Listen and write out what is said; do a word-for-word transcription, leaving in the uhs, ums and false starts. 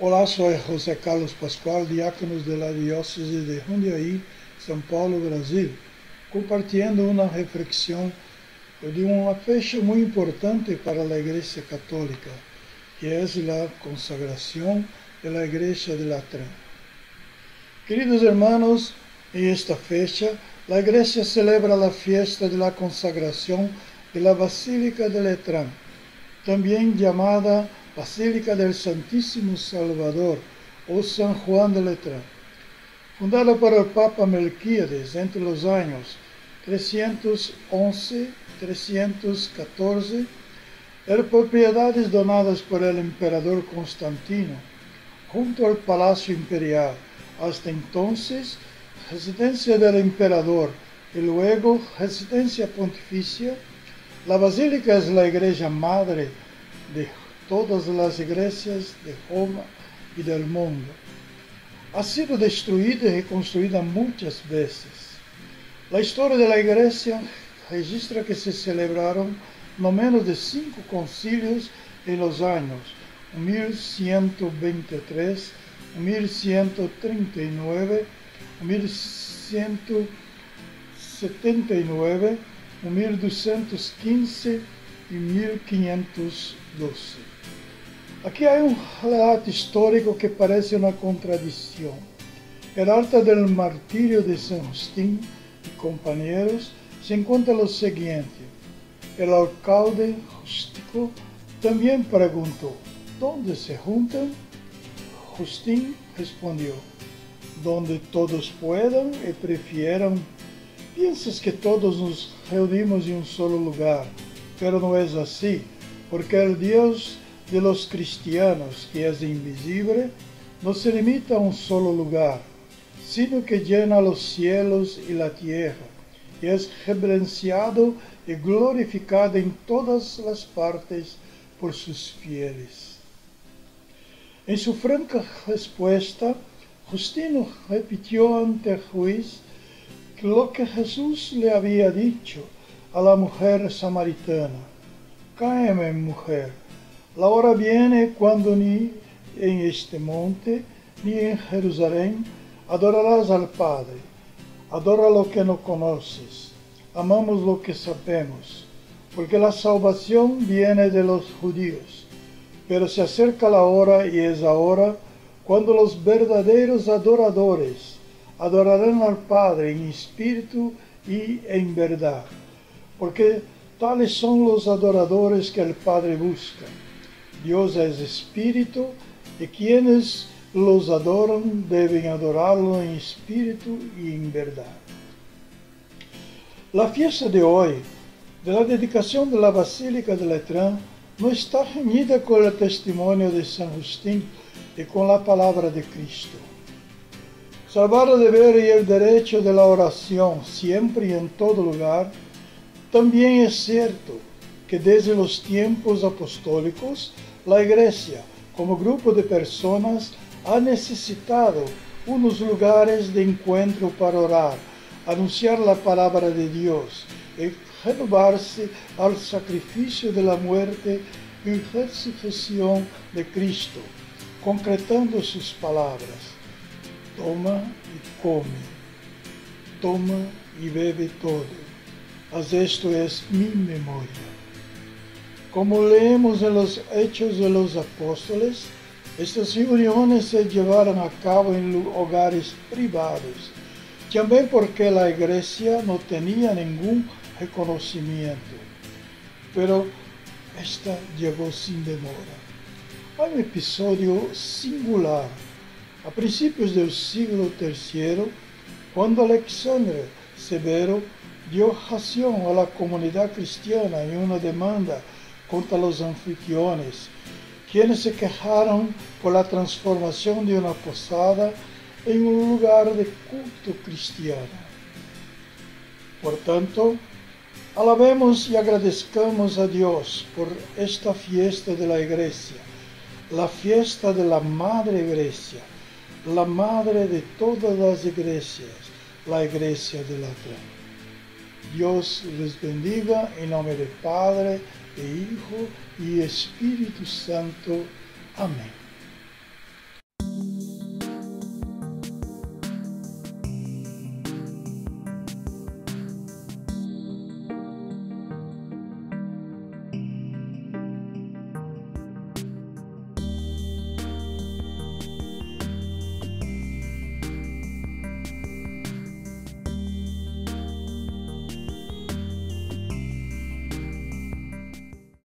Olá, sou José Carlos Pascual, diácono da Diocese de Jundiaí, São Paulo, Brasil, compartilhando uma reflexão de uma fecha muito importante para a Igreja Católica, que é a consagração da Igreja de Letrán. Queridos hermanos, em esta fecha, a Igreja celebra a fiesta de la consagração de la Basílica de Letrán, também chamada Basílica del Santíssimo Salvador, ou San Juan de Letrán. Fundada por el Papa Melquíades entre os anos trescientos once e trescientos catorze, eram propriedades donadas por el Imperador Constantino, junto ao Palácio Imperial, hasta entonces residencia del Imperador e luego residencia pontificia. La Basílica es la igreja madre de todas as igrejas de Roma e do mundo. Ha sido destruída e reconstruída muitas vezes. A história da igreja registra que se celebraram no menos de cinco concílios em los anos mil ciento veintitrés, mil ciento treinta y nueve, mil ciento setenta y nueve, mil doscientos quince e mil quinhentos doze. Aqui há um relato histórico que parece uma contradição. El acta del martirio de San Justín y compañeros se encontra lo siguiente. El alcalde Justico também perguntou: ¿dónde se juntan? Justín respondió: donde todos puedan y prefieran. Piensas que todos nos reunimos em um solo lugar, pero não é assim, porque el Dios de los cristianos, que es invisible, no se limita a un solo lugar, sino que llena los cielos y la tierra, y es reverenciado y glorificado en todas las partes por sus fieles. En su franca respuesta, Justino repitió ante el juez lo que Jesús le había dicho a la mujer samaritana: cáeme, mujer, la hora viene cuando ni en este monte ni en Jerusalén adorarás al Padre. Adora lo que no conoces, amamos lo que sabemos, porque la salvación viene de los judíos. Pero se acerca la hora, y es ahora, cuando los verdaderos adoradores adorarán al Padre en espíritu y en verdad, porque tales son los adoradores que el Padre busca. Dios es espíritu, y quienes los adoran deben adorarlo en espíritu y en verdad. La fiesta de hoy, de la dedicación de la Basílica de Letrán, no está reñida con el testimonio de San Justín y con la palabra de Cristo. Salvar el deber y el derecho de la oración siempre y en todo lugar, también es cierto que desde los tiempos apostólicos, la Iglesia, como grupo de personas, ha necesitado unos lugares de encuentro para orar, anunciar la palabra de Dios y renovarse al sacrificio de la muerte y resurrección de Cristo, concretando sus palabras: toma y come, toma y bebe todo, haz esto es mi memoria. Como leemos en los Hechos de los Apóstoles, estas reuniones se llevaron a cabo en hogares privados, también porque la iglesia no tenía ningún reconocimiento, pero esta llegó sin demora. Hay un episodio singular. A principios del siglo tercero, cuando Alexandre Severo dio ración a la comunidad cristiana en una demanda contra los anfitriones, quienes se quejaron por la transformación de una posada en un lugar de culto cristiano. Por tanto, alabemos y agradezcamos a Dios por esta fiesta de la Iglesia, la fiesta de la Madre Iglesia, la madre de todas las iglesias, la Iglesia de Letrán. Dios les bendiga en nombre del Padre, de Hijo y Espíritu Santo. Amén.